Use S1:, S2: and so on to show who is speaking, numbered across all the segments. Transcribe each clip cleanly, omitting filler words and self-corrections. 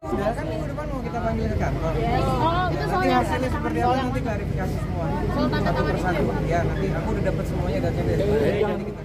S1: Sudah kan minggu depan mau kita panggil ke kantor.
S2: Oh, itu
S1: Nanti
S2: soalnya
S1: hasilnya seperti apa nanti klarifikasi semua. Satu persatu. Ya, nanti aku udah dapat semuanya datanya dari Pak. Nanti kita klarifikasi.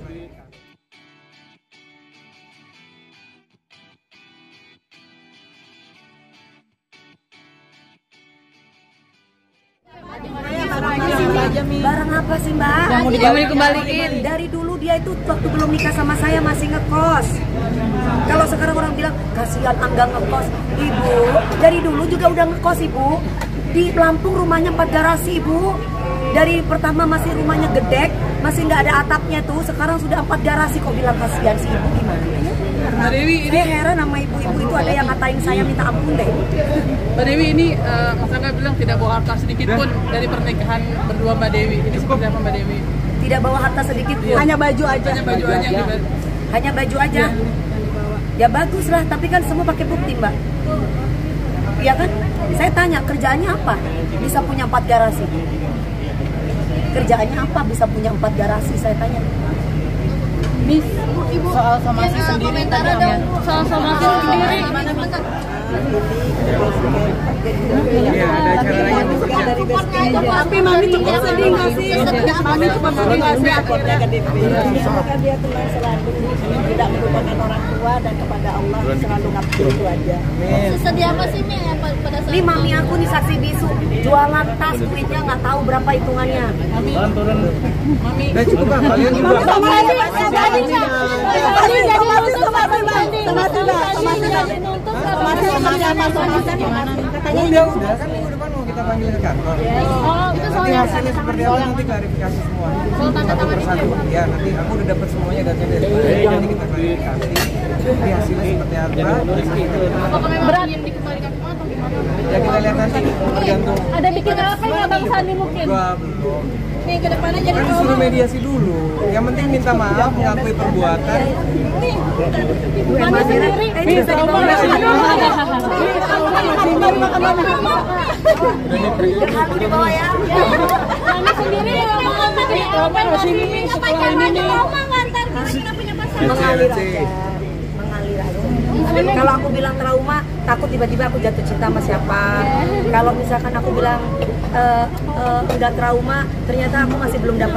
S3: Barang apa sih Mbak?
S2: yang mau dikembaliin.
S3: Dari dulu dia itu waktu belum nikah sama saya masih ngekos. Kalau sekarang orang bilang kasihan Angga ngekos, Ibu dari dulu juga udah ngekos Ibu. Di Lampung rumahnya 4 garasi Ibu. Dari pertama masih rumahnya gedek, masih nggak ada atapnya tuh. Sekarang sudah 4 garasi, kok bilang kasihan si Ibu gimana?
S2: Mbak Dewi, ini
S3: Saya heran sama ibu-ibu itu ada yang ngatain saya minta ampun deh.
S2: Mbak Dewi ini Mas Angga bilang tidak bawa harta sedikit pun dari pernikahan berdua Mbak Dewi. Ini seperti apa Mbak Dewi?
S3: Tidak bawa harta sedikit pun.
S2: Hanya baju aja. Hanya baju aja.
S3: Hanya baju aja. Ya bagus lah, tapi kan semua pakai bukti Mbak. Iya kan? Saya tanya kerjaannya apa? Bisa punya 4 garasi. Kerjaannya apa? Bisa punya 4 garasi, saya tanya.
S2: Miss, soal somasi sendiri tadi ya. Soal somasi sendiri gimana Mas?
S1: Iya, ada acara lagi.
S2: Tapi Mami cukup sedih nggak sih? Mami cukup sedih nggak sih akhirnya?
S4: Semoga dia tenang selalu, tidak melupakan orang tua dan kepada Allah selalu ngabdi itu aja.
S5: Sesedih apa sih Mi pada saat
S3: Ini mami aku nih saksi bisu, jualan tas duitnya nggak tahu berapa hitungannya.
S2: Mami,
S1: Udah cukup Pak, kalian juga. Udah kan minggu depan mau kita panggil ke kantor.
S2: oh itu
S1: Nanti
S2: soalnya
S1: hasilnya seperti apa nanti klarifikasi semua. Satu persatu. Ya, nanti aku udah dapat semuanya datanya dari Pak. Nanti kita klarifikasi. Nanti hasilnya seperti apa.
S2: apakah memang ingin dikembalikan ke mana atau gimana?
S1: Ya kita lihat nanti, tergantung.
S2: Ada bikin apa ya Bang Sandi mungkin?
S1: Gua belum.
S5: nih ke depannya jadi
S1: Kan disuruh mediasi dulu. Yang penting minta maaf, mengakui perbuatan.
S2: Mami sendiri
S3: Bisa dibawa ya.
S2: Mami sendiri mau tadi apa sini setelah ini
S3: Mengalir aja. Mengalir aja. Kalau aku bilang trauma, takut tiba-tiba aku jatuh cinta sama siapa. Kalau misalkan aku bilang enggak trauma, ternyata aku masih belum dapat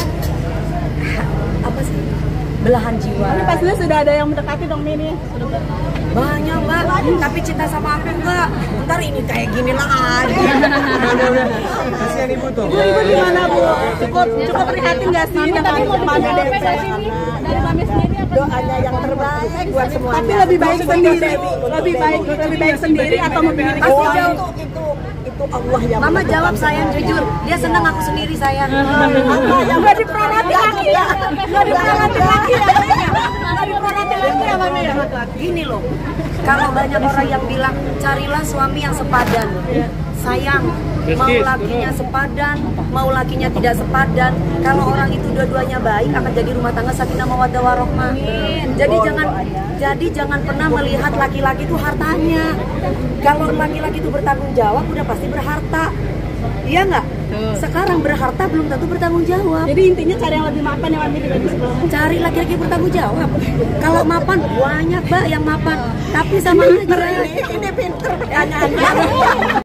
S3: apa sih? Belahan jiwa.
S4: Tapi pastinya sudah ada yang mendekati dong Mini.
S3: Banyak Mbak, tapi cinta sama aku enggak. Ntar ini kayak gini lah aja.
S1: Kasihan ibu tuh.
S4: Ibu gimana Bu? Cukup prihatin nggak sih dengan mana dari
S2: Mami sendiri apa?
S4: doanya yang terbaik buat semuanya. Tapi lebih baik sendiri, lebih baik sendiri atau memiliki orang itu Allah yang
S3: Mama jawab sayang jujur, dia senang aku sendiri sayang.
S4: Allah yang nggak diperanati lagi ya, nggak diperanati lagi ya, nggak diperanati lagi ya Mami ya.
S3: Gini loh, kalau banyak orang yang bilang carilah suami yang sepadan. Sayang, mau lakinya sepadan, mau lakinya tidak sepadan. Kalau orang itu dua-duanya baik akan jadi rumah tangga sakinah mawaddah warahmah. Jadi jangan pernah melihat laki-laki itu hartanya. Kalau laki-laki itu bertanggung jawab udah pasti berharta. Iya nggak? Sekarang berharta belum tentu bertanggung jawab.
S4: Jadi intinya cari yang lebih mapan yang Mami dibanding sebelumnya.
S3: Cari laki-laki bertanggung jawab. Kalau mapan banyak Mbak yang mapan, tapi sama aja.
S4: Ini pinter pertanyaannya.